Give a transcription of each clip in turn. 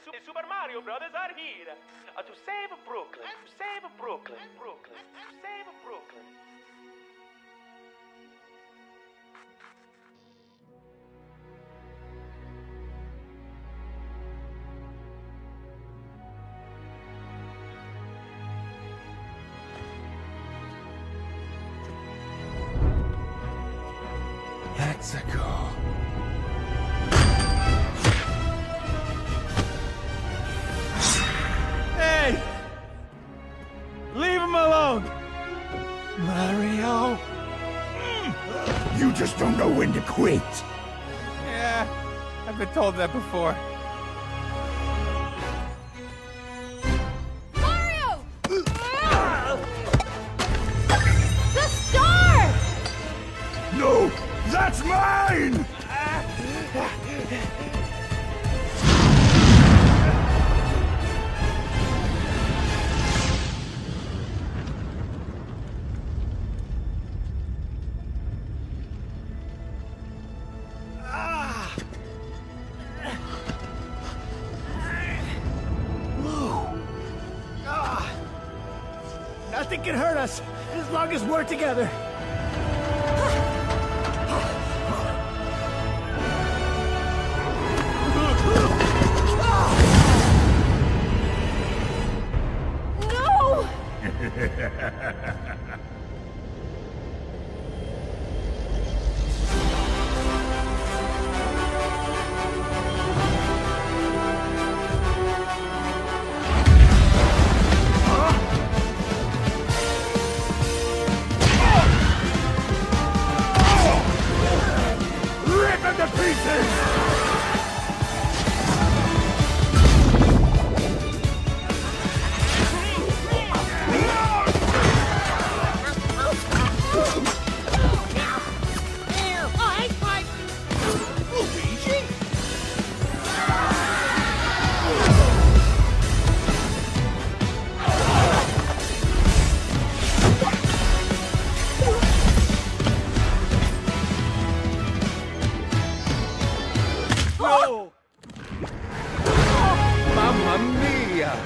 Super Mario Brothers are here to save Brooklyn, to save Brooklyn, Brooklyn, to save Brooklyn. Mexico. Hey! Leave him alone! Mario? You just don't know when to quit. Yeah, I've been told that before. Mario! The star! No, that's mine! Nothing can hurt us as long as we're together. No! Rip him to pieces! No! Mamma mia!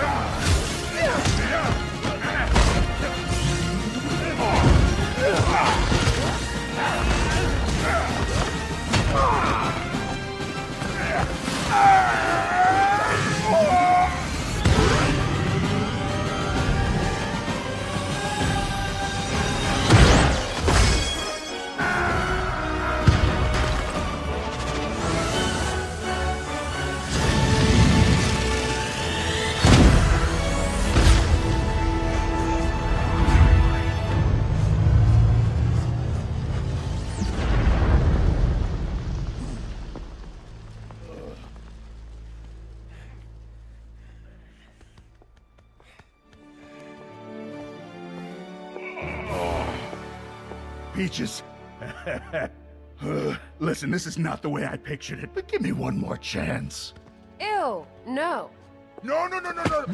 Peaches. Listen, this is not the way I pictured it, but give me one more chance. Ew, no. No, no, no, no, no.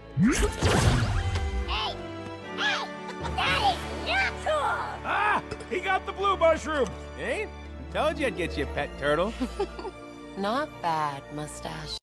Hey! Hey! That is not cool! Ah! He got the blue mushroom! Eh? Told you I'd get you a pet turtle. Not bad, mustache.